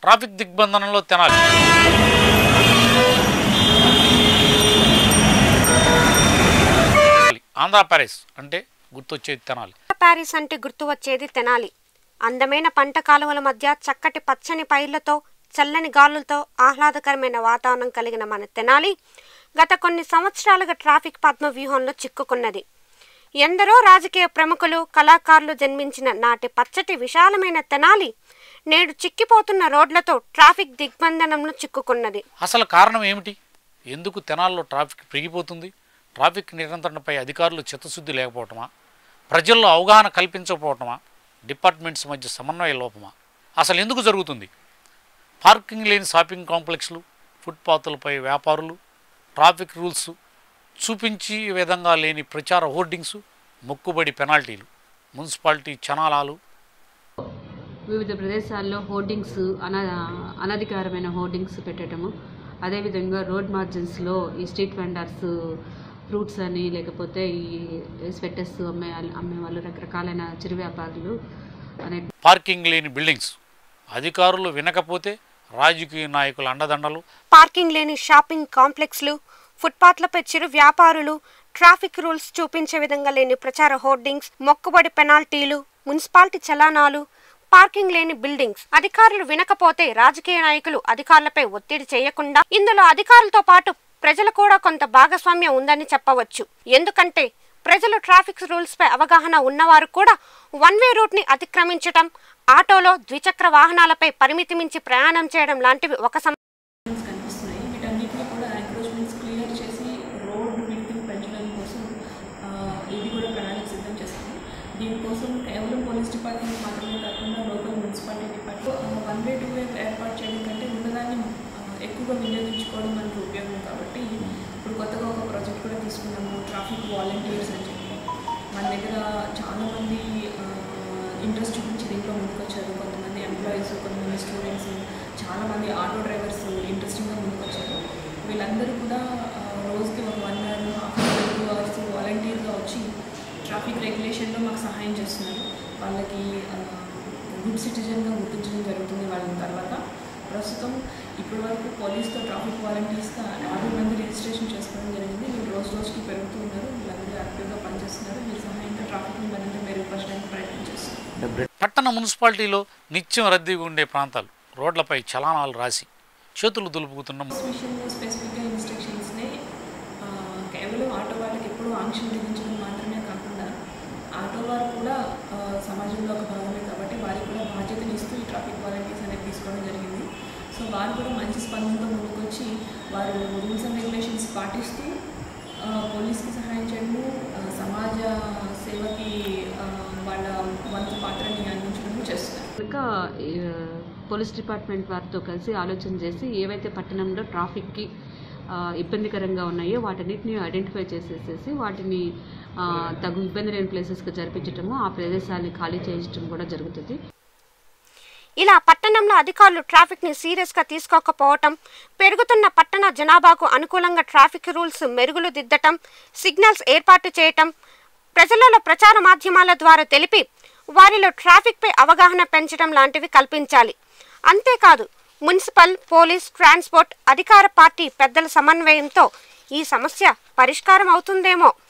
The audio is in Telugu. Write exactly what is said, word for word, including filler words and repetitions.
ట్రాఫిక్ దిగ్బంధనంలో తెనాలి. ఆంధ్ర ప్యారిస్ అంటే గుర్తొచ్చేది తెనాలి. ప్యారిస్ అంటే గుర్తు వచ్చేది తెనాలి. అందమైన పంట కాలువల మధ్య చక్కటి పచ్చని పైర్లతో చల్లని గాలులతో ఆహ్లాదకరమైన వాతావరణం కలిగిన మన తెనాలి గత కొన్ని సంవత్సరాలుగా ట్రాఫిక్ పద్మ వ్యూహంలో చిక్కుకున్నది. ఎందరో రాజకీయ ప్రముఖులు కళాకారులు జన్మించిన నాటి పచ్చటి విశాలమైన తెనాలి నేడు చిక్కిపోతున్న రోడ్లతో ట్రాఫిక్ దిగ్బంధనంలో చిక్కుకున్నది. అసలు కారణం ఏమిటి? ఎందుకు తెనాల్లో ట్రాఫిక్ పెరిగిపోతుంది? ట్రాఫిక్ నియంత్రణపై అధికారులు చిత్తశుద్ధి లేకపోవటమా? ప్రజల్లో అవగాహన కల్పించకపోవటమా? డిపార్ట్మెంట్స్ మధ్య సమన్వయ లోపమా? అసలు ఎందుకు జరుగుతుంది? పార్కింగ్ లేని షాపింగ్ కాంప్లెక్స్లు, ఫుట్పాత్లపై వ్యాపారులు, ట్రాఫిక్ రూల్స్ చూపించి విధంగా లేని ప్రచార హోర్డింగ్స్, మొక్కుబడి పెనాల్టీలు, మున్సిపాలిటీ చనాలాలు, వివిధ ప్రదేశాల్లో హోర్డింగ్స్ అన అనధికారమైన హోర్డింగ్స్ పెట్టడము, అదేవిధంగా రోడ్ మార్జిన్స్లో ఈ స్ట్రీట్ వెండర్స్ ఫ్రూట్స్ అని లేకపోతే ఈ స్వెటర్స్ అమ్మే అమ్మే వాళ్ళు రకరకాలైన చిరు వ్యాపారులు అనే పార్కింగ్ లేని బిల్డింగ్స్, అధికారులు వినకపోతే రాజకీయ నాయకుల అండదండలు, పార్కింగ్ లేని షాపింగ్ కాంప్లెక్స్లు, ఫుట్పాత్లపై చిరు వ్యాపారులు, ట్రాఫిక్ రూల్స్ చూపించే విధంగా లేని ప్రచార హోర్డింగ్స్, మొక్కుబడి పెనాల్టీలు, మున్సిపాలిటీ చలానాలు, పార్కింగ్ లేని బిల్డింగ్స్, అధికారులు వినకపోతే రాజకీయ నాయకులు అధికారులపై ఒత్తిడి చేయకుండా ఇందులో అధికారులతో పాటు ప్రజలు కూడా కొంత భాగస్వామ్యం ఉందని చెప్పవచ్చు. ఎందుకంటే ప్రజలు ట్రాఫిక్ రూల్స్ పై అవగాహన ఉన్నవారు కూడా వన్ వే రూట్ ని అతిక్రమించడం, ఆటోలో ద్విచక్ర వాహనాలపై పరిమితి మించి ప్రయాణం చేయడం లాంటివి ఒక కనిపిస్తున్నాయి. వీటన్నిటిని కూడా ఎంక్రోచ్మెంట్స్ క్లియర్ చేసి రోడ్ విడ్త్ పెంచడం కోసం ఇది కూడా ప్రణాళిక సిద్ధం చేస్తాము. దీనికోసం కేవలం పోలీస్ డిపార్ట్మెంట్ మాత్రమే కాకుండా local municipality department one way two way ఏర్పాటు చేయడం కంటే ఉన్నదాన్ని ఎక్కువగా వినియోగించుకోవడం మనకు ఉపయోగం. కాబట్టి ఇప్పుడు కొత్తగా ఒక ప్రాజెక్ట్ కూడా తీసుకున్నాము, ట్రాఫిక్ వాలంటీర్స్ అని చెప్పి. మన దగ్గర చాలామంది ఇంట్రెస్ట్ చూపించి దీంట్లో ముందుకు వచ్చారు. కొంతమంది ఎంప్లాయీస్, కొంతమంది స్టూడెంట్స్, చాలామంది ఆటో డ్రైవర్స్ ఇంట్రెస్టింగ్గా ముందుకు వచ్చారు. వీళ్ళందరూ కూడా రోజుకి ఒక one hour half hour two hours వాలంటీర్గా వచ్చి ట్రాఫిక్ రెగ్యులేషన్లో మాకు సహాయం చేస్తున్నారు. వాళ్ళకి గుడ్ సిటిజన్గా గుర్తించడం జరుగుతుంది. వాళ్ళ తర్వాత ప్రస్తుతం ఇప్పటి వరకు పోలీస్తో ట్రాఫిక్ వాలంటీర్స్గా యాభై మంది రిజిస్ట్రేషన్ చేసుకోవడం జరిగింది. వీళ్ళు రోజు రోజుకి పెరుగుతూ ఉన్నారు. వీళ్ళందరూ యాక్టివ్గా పనిచేస్తున్నారు. వీళ్ళ సహాయంతో ట్రాఫిక్ని మరింత మెరుగుపరచడానికి ప్రయత్నం చేస్తున్నారు. పట్టణ మున్సిపాలిటీలో నిత్యం రద్దీగా ఉండే ప్రాంతాలు రోడ్లపై చలానాలు రాసి చేతులు దులుపుకుతున్నాం. విషయంలో స్పెసిఫిక్గా ఇన్స్ట్రక్షన్స్నే కేవలం ఆటో వాళ్ళకి ఎప్పుడూ ఆంక్షలు విధించడం మాత్రమే కాకుండా ఆటో వారు కూడా సమాజంలో ఒక భాగమే కాబట్టి వారికి కూడా బాధ్యతను ఇస్తూ ఈ ట్రాఫిక్ వాలంటీర్స్ అనేది తీసుకోవడం జరిగింది. సో వారు కూడా మంచి స్పందనతో ముందుకొచ్చి వారు రూల్స్ అండ్ రెగ్యులేషన్స్ పాటిస్తూ పోలీస్కి సహాయం చేయడము, సమాజ సేవకి వాళ్ళ వంతు పాత్రని అందించడము చేస్తున్నారు. ఇంకా పోలీస్ డిపార్ట్మెంట్ వారితో కలిసి ఆలోచన చేసి ఏవైతే పట్టణంలో ట్రాఫిక్కి ఇబ్బందికరంగా ఉన్నాయో వాటన్నిటిని ఐడెంటిఫై చేసేసేసి వాటిని తగు ఇబ్బంది లేని ప్లేసెస్కి జరిపించడము, ఆ ప్రదేశాన్ని ఖాళీ చేయించడం కూడా జరుగుతుంది. ఇలా పట్టణంలో అధికారులు ట్రాఫిక్ ని సీరియస్ గా తీసుకోకపోవటం, పెరుగుతున్న పట్టణ జనాభాకు అనుకూలంగా ట్రాఫిక్ రూల్స్ మెరుగులు దిద్దటం, సిగ్నల్స్ ఏర్పాటు చేయటం, ప్రజలలో ప్రచార మాధ్యమాల ద్వారా తెలిపి వారిలో ట్రాఫిక్ పై అవగాహన పెంచడం లాంటివి కల్పించాలి. అంతేకాదు మున్సిపల్, పోలీస్, ట్రాన్స్పోర్ట్ అధికార పార్టీ పెద్దల సమన్వయంతో ఈ సమస్య పరిష్కారం అవుతుందేమో.